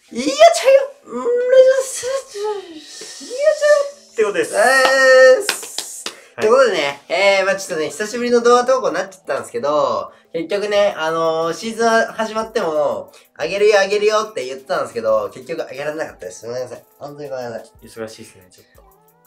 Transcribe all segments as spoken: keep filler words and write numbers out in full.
いやちゃよ、うん、レジャース、いやちゃよってことです。 えー、ということでね、えー、まあちょっとね、久しぶりの動画投稿になっちゃったんですけど、結局ね、あのー、シーズン始まっても、あげるよあげるよって言ってたんですけど、結局あげられなかったです。ごめんなさい。本当にごめんなさい。 忙しいですね、ちょっと。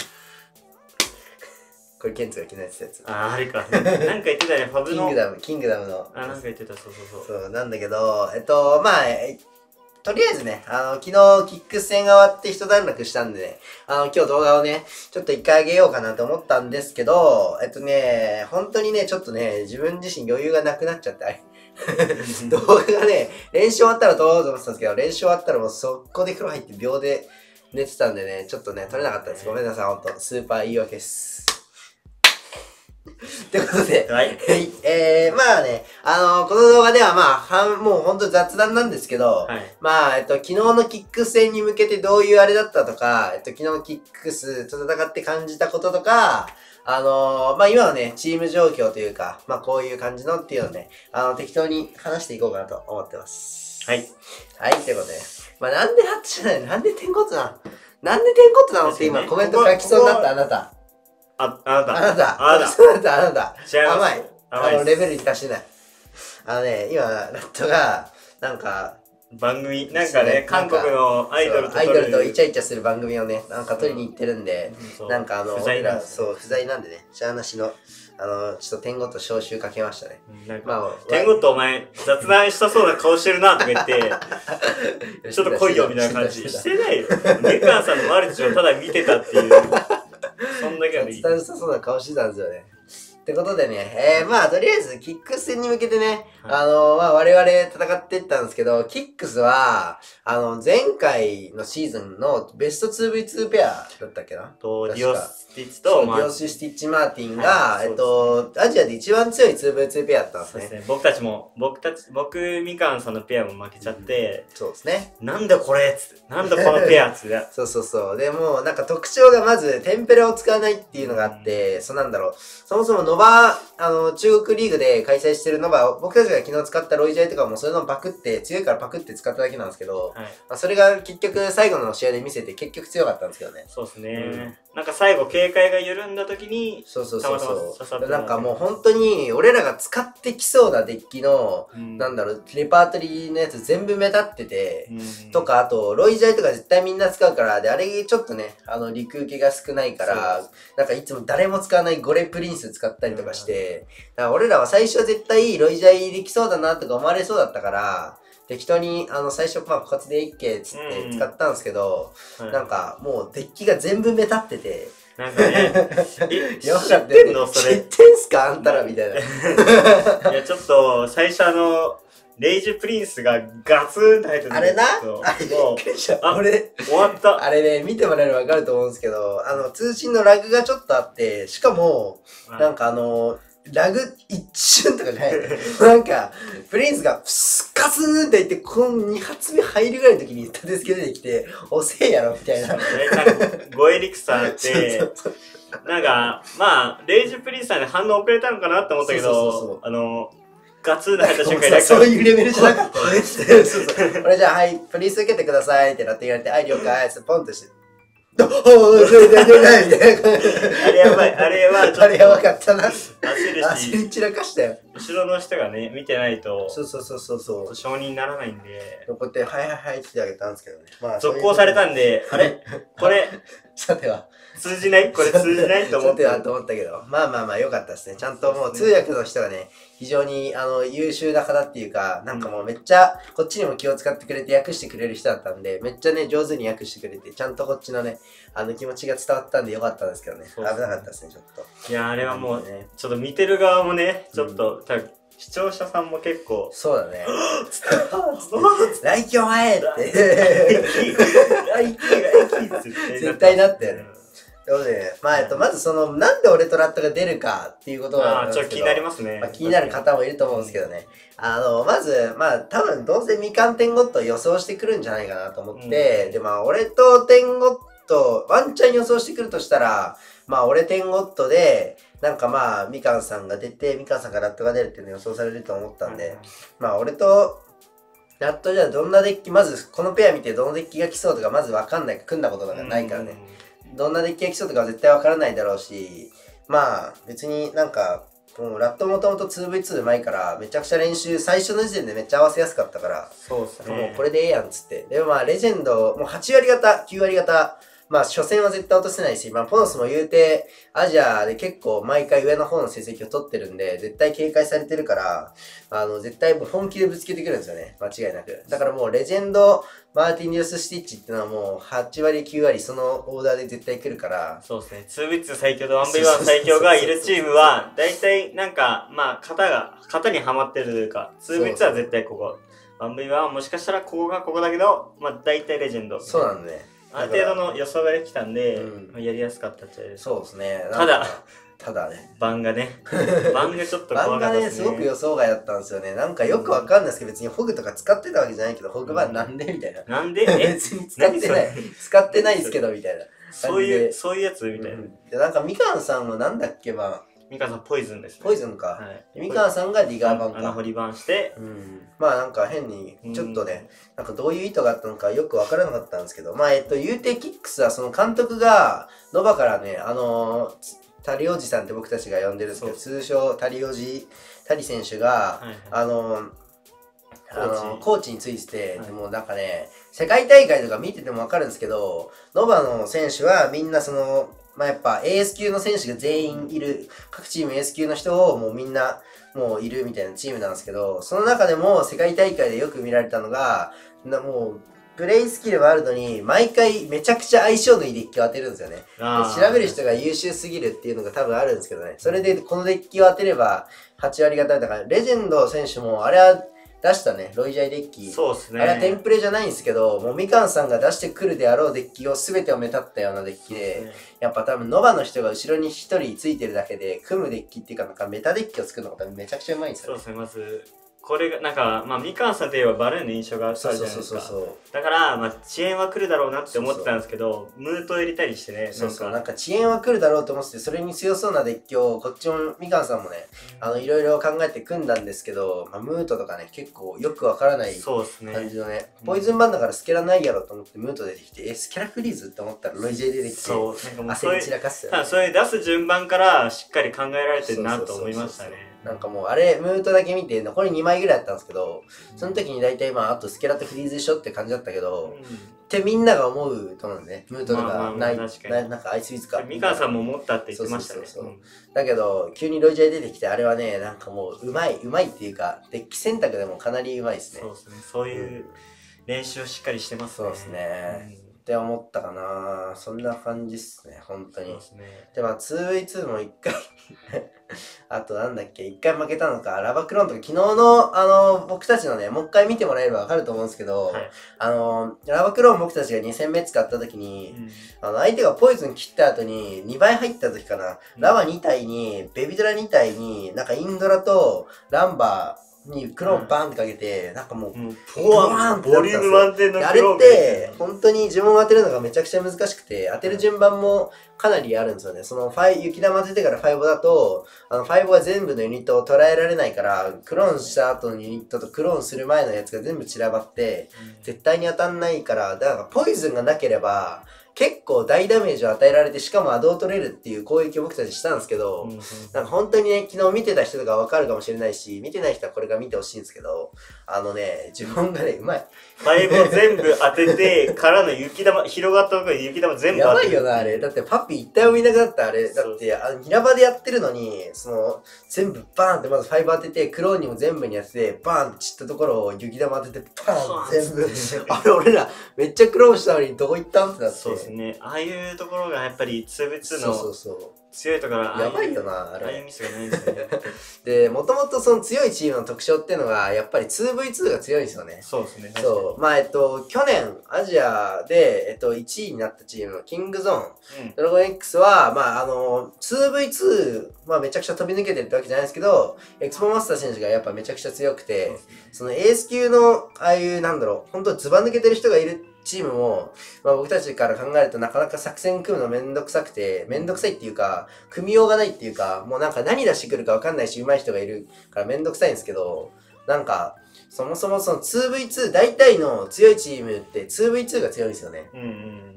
これ、ケンツが着ないやつ。 あー、あれか。なんか言ってたね、ファブの。 キングダム、キングダムの。 あ、なんか言ってた、そうそうそう。そう、なんだけど、えっと、まあ、とりあえずね、あの、昨日、キックス戦が終わって一段落したんでね、あの、今日動画をね、ちょっと一回あげようかなと思ったんですけど、えっとね、本当にね、ちょっとね、自分自身余裕がなくなっちゃって、動画がね、練習終わったら撮ろうと思ってたんですけど、練習終わったらもう速攻で風呂入って秒で寝てたんでね、ちょっとね、撮れなかったです。ごめんなさい、ほんと。スーパー言い訳です。ということで、 はい。 えー、まあね、あのー、この動画ではまあ、はん、もうほんと雑談なんですけど、はい、まあ、えっと、昨日のキックス戦に向けてどういうあれだったとか、えっと、昨日のキックスと戦って感じたこととか、あのー、まあ今はね、チーム状況というか、まあこういう感じのっていうのをね、あの、適当に話していこうかなと思ってます。 はい。 はい、ということで、まあなんでハッチじゃない、なんで天骨なのなんで天骨なのって今コメント書きそうになったあなた。 あ、あなた。 あなた。 あなた。 あなた、あなた。 違います。 甘い。あの、レベルに達してない。あのね、今、ラットが、なんか、 番組、なんかね、韓国のアイドルとアイドルとイチャイチャする番組をね、なんか撮りに行ってるんで、なんかあの、 不在なんそう、不在なんでね、しゃあなしの、あの、ちょっと天狗と招集かけましたね。 まあ、天狗とお前、雑談したそうな顔してるなとか言って、ちょっと来いよみたいな感じしてないよ。メカンさんのマルチをただ見てたっていう。そんだけはでいい。 雑談したそうな顔してたんですよね。ってことでね、えー、まあ、とりあえず、キックス戦に向けてね、はい、あのー、まあ、我々戦っていったんですけど、キックスは、あの、前回のシーズンのベスト ツーブイツー ペアだったっけなと、ディオスティッチと、 ディオススティッチ・マーティンが、はい、えっと、アジアで一番強い ツーブイツー ペアだったんですね。 そうですね。僕たちも、僕たち、僕、みかんさんのペアも負けちゃって、 うん、そうですね。 なんだこれっつって、なんだこのペアっつって。 そうそうそう。でも、なんか特徴がまず、テンペラを使わないっていうのがあって、うん、そうなんだろう。そもそもノバ、あの、中国リーグで開催してるノバ、僕たちが昨日使ったロイジャイとかもそういうのパクって、強いからパクって使っただけなんですけど、はい、まあそれが結局最後の試合で見せて結局強かったんですけどね。 そうですね。うんなんか最後警戒が緩んだ時にそうそうそうそうなんかもう本当に俺らが使ってきそうなデッキの、うん、なんだろうレパートリーのやつ全部目立ってて、うん、とかあとロイジャイとか絶対みんな使うからであれちょっとねあの陸受けが少ないからなんかいつも誰も使わないゴレプリンス使ったりとかして、うん、だから俺らは最初は絶対ロイジャイできそうだなとか思われそうだったから適当に、あの、最初、まあ、枯渇でいっけっつって使ったんですけど、うんうん、なんか、もう、デッキが全部目立ってて、 なんかね、 よかったよね。知ってんのそれ。知ってんすかあんたらみたいな。 いや、ちょっと、最初あの、レイジプリンスがガツンと入ってたあれなあれびっくりした。俺、 終わった。 あれね、見てもらえればわかると思うんですけど、あの、通信のラグがちょっとあって、しかも、なんかあの、ラグ一瞬とかじゃない。なんか、プリンスがスカスーンって言って、このに発目入るぐらいの時に立て付け出てきて、遅えやろみたいな。 ゴエリクサーって、なんか、まあ、レイジプリンスさんで反応遅れたのかなって思ったけど、あの、ガツンと入った瞬間にそういうレベルじゃなかった。そうそう。俺じゃあ、はい、プリンス受けてくださいってなって言われて、はい、了解ってポンとして。おー、それでないみたいな。 あれやばい、あれはちょっと。 あれやばかったな。 焦るし。 焦り散らかしたよ。 後ろの人がね、見てないと。 そうそうそうそうそう。 承認にならないんで。 こうやって、はいはいはいって言ってあげたんですけどね。 まあ、続行されたんで、あれこれ。 さては。 通じないこれ通じないと思って。 さてはと思ったけど。まあまあまあ、よかったですね。ちゃんともう通訳の人がね、非常にあの優秀な方っていうか、なんかもうめっちゃこっちにも気を使ってくれて訳してくれる人だったんで、めっちゃね、上手に訳してくれて、ちゃんとこっちのね、あの気持ちが伝わったんでよかったんですけどね。危なかったですね、ちょっと。 いや、あれはもう、ね、ちょっと見てる側もね、ちょっと、多分視聴者さんも結構。 そうだね。来季お前って。 来季、来季、来季って絶対なったよね。ということで、まあ、えっと、まずその、なんで俺とラットが出るかっていうことは、 ちょっと気になりますね。 まあ、気になる方もいると思うんですけどね。あの、まず、まあ、多分、どうせみかん天ゴッド予想してくるんじゃないかなと思って、うん、で、まあ、俺と天ゴッド、ワンチャン予想してくるとしたら、まあ、俺天ゴッドで、なんかまあ、みかんさんが出て、みかんさんがラットが出るっていうの予想されると思ったんで、うん、まあ、俺と、 やっとじゃあどんなデッキ、まずこのペア見てどのデッキが来そうとかまずわかんない、組んだことがないからね。どんなデッキが来そうとかは絶対わからないだろうし、まあ別になんか、もうラットもともと ツーブイツー うまいからめちゃくちゃ練習最初の時点でめっちゃ合わせやすかったから、 そうっすね。 もうこれでええやんっつって。でもまあレジェンド、もうはち割方、きゅう割方、まあ初戦は絶対落とせないし、まあポノスも言うて、アジアで結構毎回上の方の成績を取ってるんで、絶対警戒されてるから、あの、絶対もう本気でぶつけてくるんですよね。間違いなく。だからもうレジェンド、マーティン・デュース・スティッチっていうのはもうはち割きゅう割そのオーダーで絶対来るから。 そうですね。ツーブイツー 最強と ワンブイワン 最強がいるチームは、だいたいなんか、まあ、型が、型にはまってるというか、ツーブイツー は絶対ここ。ワンブイワン はもしかしたらここがここだけど、まあ、だいたいレジェンド。 そうなんだね。 ある程度の予想ができたんで、うん、やりやすかったっちゃう。 そうですね。 ただ、 ただね。 番がね。番がちょっと怖かったですね。 番がね、すごく予想外だったんですよね。なんかよくわかんないですけど、別にホグとか使ってたわけじゃないけど、ホグ版なんでみたいな。 なんで別に使ってない。使ってないですけど、みたいな。 そういう、そういうやつみたいな。 で、なんかみかんさんはなんだっけば、 みかんさんポイズンですね。 ポイズンか。みかんさんがリガー版か。 穴掘り版して。 うん。まあなんか変に、ちょっとね、なんかどういう意図があったのかよくわからなかったんですけど、まあえっと、言うてキックスはその監督が、ノバからね、あのー、タリおじさんって僕たちが呼んでるんですけど、通称タリおじ、タリ選手が、はいはい、あのー、あのコーチについてて、はい、もうなんかね、世界大会とか見ててもわかるんですけど、ノバの選手はみんなその、まあやっぱエース級の選手が全員いる、各チームエース級の人をもうみんなもういるみたいなチームなんですけど、その中でも世界大会でよく見られたのが、なもう、プレイスキルワールドに毎回めちゃくちゃ相性のいいデッキを当てるんですよね。調べる人が優秀すぎるっていうのが多分あるんですけどね。それでこのデッキを当てればはち割方だから、レジェンド選手もあれは出したね、ロイジャイデッキ。 そうですね。 あれはテンプレじゃないんですけど、もうみかんさんが出してくるであろうデッキを全てをめたったようなデッキで、ね、やっぱ多分ノバの人が後ろに一人ついてるだけで、組むデッキっていうか、なんかメタデッキを作るのが多分めちゃくちゃうまいんですよね。 そうですね、まず。これが、なんか、まあ、みかんさんといえばバルーンの印象があるじゃないですか。だから、まあ、遅延は来るだろうなって思ってたんですけど、ムートを入れたりしてね。 そうそう、なんか遅延は来るだろうと思ってて、それに強そうなデッキを、こっちも、みかんさんもね、あの、いろいろ考えて組んだんですけど、まあ、ムートとかね、結構よくわからない感じのね、ねポイズンバンだからスケラないやろと思ってムート出てきて、え、スケラフリーズって思ったらロイジェイ出てきて、そう、なんかもう焦り散らかすよね。 そういう出す順番からしっかり考えられてるなと思いましたね。 なんかもうあれ、ムートだけ見て、残りにまいぐらいやったんですけど、その時に大体まあ、あとスケラとフリーズでしょって感じだったけど、うん、ってみんなが思うと思うんでね。ムートとかない、なんかアイスウィズか。 みかんさんも思ったって言ってましたね。そうそうそう。 だけど、急にロイジャイ出てきて、あれはね、なんかもう、うまい、うまいっていうか、デッキ選択でもかなりうまいですね。 そうですね。そういう練習をしっかりしてますね。そうですね。うんって思ったかな。そんな感じっすね、本当に。そうですね。で、まあ ツーブイツー も一回あとなんだっけ、一回負けたのか、ラバクローンとか、昨日の、あの、僕たちのね、もう一回見てもらえればわかると思うんですけど、はい、あの、ラバクローン僕たちがに戦目使った時に、うん、あの、相手がポイズン切った後ににばい入った時かな、うん、ラバに体に、ベビドラに体に、なんかインドラとランバー、にクローンバーンってかけて、うん、なんかもう、うん、 ボワーンってボリューム満点のクローンあれって、本当に呪文を当てるのがめちゃくちゃ難しくて、当てる順番もかなりあるんですよね。その、ファイ、雪玉当ててからファイブだと、あの、ファイブが全部のユニットを捉えられないから、クローンした後のユニットとクローンする前のやつが全部散らばって、うん、絶対に当たんないから、だからポイズンがなければ、結構大ダメージを与えられて、しかもアドを取れるっていう攻撃を僕たちしたんですけど、うんうん、なんか本当にね、昨日見てた人とかわかるかもしれないし、見てない人はこれが見てほしいんですけど、あのね、自分がね、うまい。 ファイブを全部当てて、からの雪玉、広がったところに雪玉全部当てて。やばいよな、あれ。だってパピ一体も見なくなったあれ。だって、あの、平場でやってるのに、その、全部バーンってまずファイブ当てて、クローンにも全部にやってて、バーンって散ったところを雪玉当てて、バーン全部。あれ、俺ら、めっちゃクローンしたのにどこ行ったんってなって。 そうですね。ああいうところがやっぱり ツーブイツー の強いところはやばいよな、 あれ。ああいうミスがないんですよね。 で、もともとその強いチームの特徴っていうのが、やっぱり ツーブイツー が強いんですよね。 そうですね。 そう。まあ、えっと、去年、アジアで、えっと、いちいになったチーム、キングゾーン、うん、ドラゴン X は、まあ、あの、ツーブイツー、まあ、めちゃくちゃ飛び抜けてるってわけじゃないですけど、エクスポマスター選手がやっぱめちゃくちゃ強くて、そのエース級の、ああいう、なんだろう、本当ずば抜けてる人がいるチームも、まあ、僕たちから考えるとなかなか作戦組むのめんどくさくて、めんどくさいっていうか、組みようがないっていうか、もうなんか何出してくるかわかんないし、上手い人がいるからめんどくさいんですけど、なんか、 そもそもその ツーブイツー、大体の強いチームって ツーブイツー が強いんですよね。 うんうん、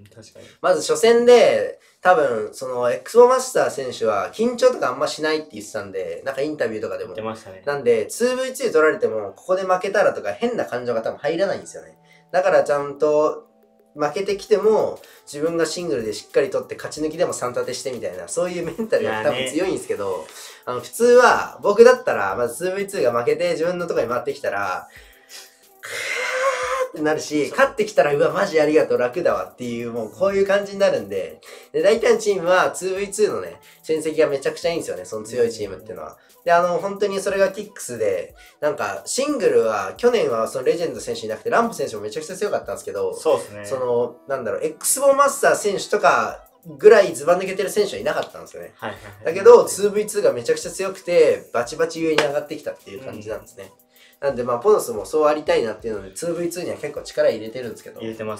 確かに。 まず初戦で、多分、その、エクスボマスター選手は緊張とかあんましないって言ってたんで、なんかインタビューとかでも。 言ってましたね。 なんで、ツーブイツー 取られても、ここで負けたらとか変な感情が多分入らないんですよね。だからちゃんと、負けてきても、自分がシングルでしっかり取って勝ち抜きでもさん立てしてみたいな、そういうメンタルが多分強いんですけど、あの、普通は、僕だったら、まず ツーブイツー が負けて自分のとこに回ってきたら、クーってなるし、勝ってきたら、うわ、マジありがとう、楽だわっていう、もうこういう感じになるんで、で、大体のチームは ツーブイツー のね、戦績がめちゃくちゃいいんですよね、その強いチームっていうのは。で、あの、本当にそれがキックスで、なんか、シングルは、去年はそのレジェンド選手いなくて、ランボ選手もめちゃくちゃ強かったんですけど、 そうですね。 その、なんだろう、X ボマスター選手とかぐらいズバ抜けてる選手はいなかったんですよね。 はいはいはい、 だけど、ツーブイツー がめちゃくちゃ強くて、バチバチ上に上がってきたっていう感じなんですね。うん、なんで、まあ、ポノスもそうありたいなっていうので、ツーブイツー には結構力入れてるんですけど。 入れてます。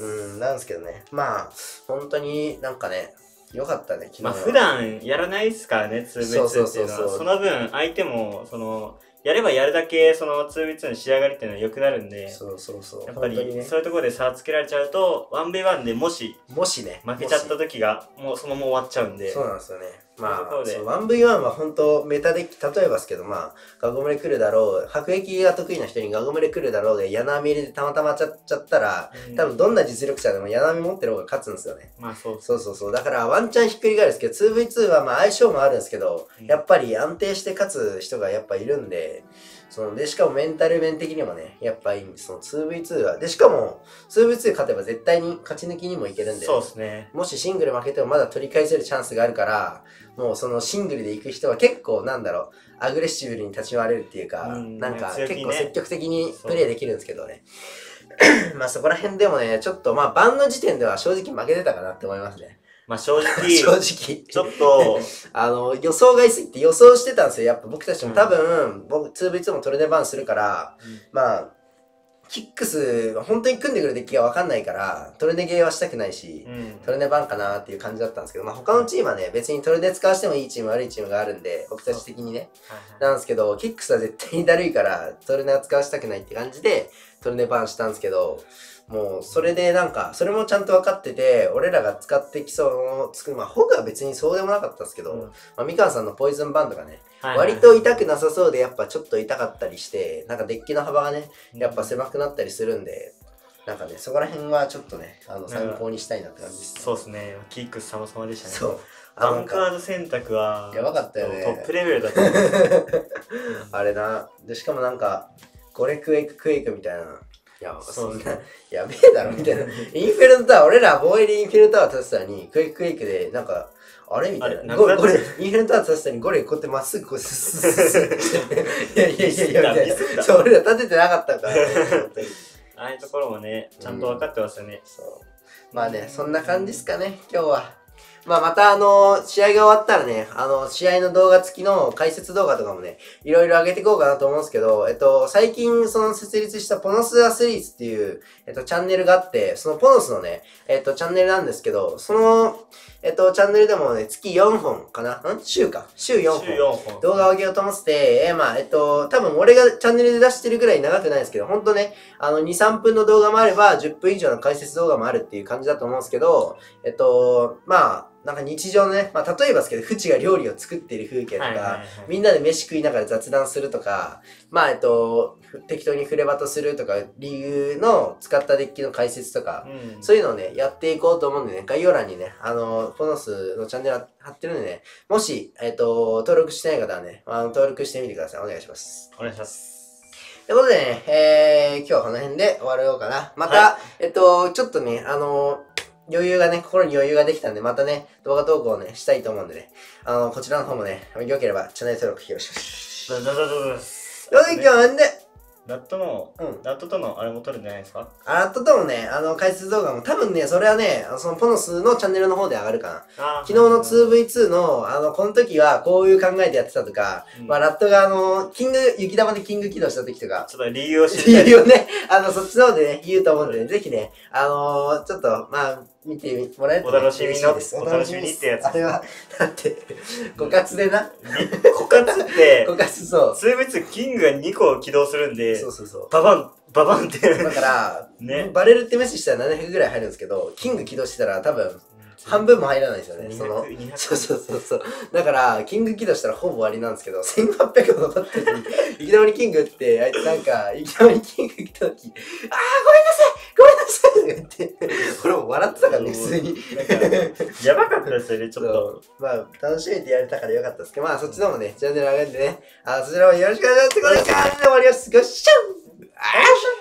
うん、なんですけどね。まあ、本当になんかね、よかったね、昨日は。 まあ普段やらないですからね、ツーブイツー っていうのは。その分、相手も、その、やればやるだけ、その ツーブイツー の仕上がりっていうのは良くなるんで、 そうそうそう。 やっぱり、ね、そういうところで差をつけられちゃうと、ワンブイワン でもし、 もしね、 負けちゃった時が、もうそのまま終わっちゃうんで。 そうなんですよね。まあ、ワンブイワン は本当メタデッキ、例えばですけど、まあ、ガゴムレ来るだろう、迫撃が得意な人にガゴムレ来るだろうで、柳網入れてたまたまちゃっちゃったら、うん、多分どんな実力者でも柳網持ってる方が勝つんですよね。 まあそうそうそうそう。だからワンチャンひっくり返るんですけど、ツーブイツー はまあ相性もあるんですけど、うん、やっぱり安定して勝つ人がやっぱいるんで、そので、しかもメンタル面的にもね、やっぱいいんです。その ツーブイツー は。で、しかも、ツーブイツー 勝てば絶対に勝ち抜きにもいけるんで、 そうですね。 もしシングル負けてもまだ取り返せるチャンスがあるから、もうそのシングルで行く人は結構なんだろう、アグレッシブに立ち回れるっていうか、うん、なんか結構積極的にプレイできるんですけどね。まあそこら辺でもね、ちょっとまあ盤の時点では正直負けてたかなって思いますね。 まあ正直、 正直ちょっと、 あの、予想外すぎて予想してたんですよ。やっぱ僕たちも多分、うん、僕 ツーブイツー もトルネバンするから、うん、まあ、キックス、本当に組んでくるデッキがわかんないから、トルネゲーはしたくないし、うん、トルネバンかなっていう感じだったんですけど、まあ他のチームはね、別にトルネ使わしてもいいチーム悪いチームがあるんで、僕たち的にね。なんですけど、キックスは絶対にだるいから、トルネは使わしたくないって感じで、トルネバンしたんですけど、もう、それでなんか、それもちゃんと分かってて、俺らが使ってきそうつく、まあ、ホグは別にそうでもなかったんですけど、うん、まあ、みかんさんのポイズンバンドがね、はいはいはい、割と痛くなさそうで、やっぱちょっと痛かったりして、なんかデッキの幅がね、やっぱ狭くなったりするんで、なんかね、そこら辺はちょっとね、あの、参考にしたいなって感じです、ね。 そうですね。キックス様々でしたね。 そう。 バンカード選択は、 やばかったよね。 トップレベルだった、ね。 あれな。で、しかもなんか、ゴレクエイククエイクみたいな。いや、そんな、やべえだろみたいな。インフェルノタワー、俺ら防衛でインフェルノタワー立てたのに、クエイククエイクで、なんか、あれみたいな。ゴレ、インフェルノタワー立てたのに、ゴレこうやってまっすぐこう、スッスッスッいやいやいやいや、みたいな。そう、俺ら立ててなかったから、ね。 ああいうところもね、ちゃんと分かってますよね。 うん、そう。まあね、そんな感じですかね、今日は。まあまたあの、試合が終わったらね、あの、試合の動画付きの解説動画とかもね、いろいろ上げていこうかなと思うんですけど、えっと、最近その設立したポノスアスリーツっていう、えっと、チャンネルがあって、そのポノスのね、えっと、チャンネルなんですけど、その、えっと、チャンネルでもね、月よんほんかな？ん週か。週よんほん。週よんほん。動画を上げようと思ってて、えー、まあ、えっと、多分俺がチャンネルで出してるぐらい長くないんですけど、ほんとね、あの、に、さんぷんの動画もあれば、じゅっぷん以上の解説動画もあるっていう感じだと思うんですけど、えっと、まあ、なんか日常のね、まあ例えばですけど、フチが料理を作っている風景とか、みんなで飯食いながら雑談するとか、まあえっと、適当にフレバトするとか、理由の使ったデッキの解説とか、うん、そういうのをね、やっていこうと思うんでね、概要欄にね、あの、ポノスのチャンネル貼ってるんでね、もし、えっと、登録してない方はね、あの登録してみてください。お願いします。 お願いします。 ということでね、えー、今日はこの辺で終わろうかな。また、はい、えっと、ちょっとね、あの、余裕がね、心に余裕ができたんで、またね、動画投稿をね、したいと思うんでね、あの、こちらの方もね、良ければチャンネル登録よろしくお願いします。 どうぞどうぞどうぞ。 よいきょんで、 ラットの、うん、ラットとのあれも撮るんじゃないですか？ ラットともね、あの、解説動画も多分ね、それはね、そのポノスのチャンネルの方で上がるかな。昨日の ツーブイツー の、あの、この時はこういう考えでやってたとか、うん、まあ、ラットがあの、キング、雪玉でキング起動した時とか、 ちょっと理由を知りたい。 理由をね、あの、そっちの方でね、言うと思うんでね、ぜひね、あのー、ちょっと、まあ、見てもらえると、 ね、お楽しみの、お楽しみにってやつ。 あれは、だって、枯渇でな。 枯渇って、 枯渇そう。 ツーブイツーキングがにこ起動するんで、 そうそうそう。 ババンババンって。 だから、ね、バレルって無視したらななひゃくぐらい入るんですけど、キング起動してたら多分、半分も入らないですよね。その、そうそうそうそう。だから、キング起動したらほぼ終わりなんですけど、せんはっぴゃく残ってるのに、いきなりキングって、あいつなんか、いきなりキング来た時、あーごめんなさいごめんなさいって言って、俺も笑ってたからね、普通に。 やばかったですよね、ちょっと。 まあ、楽しめてやれたからよかったですけど、まあ、そっちの方もね、チャンネル上がるんでね、あ、そちらもよろしくお願いします。これから終わります。ごっしゃんあー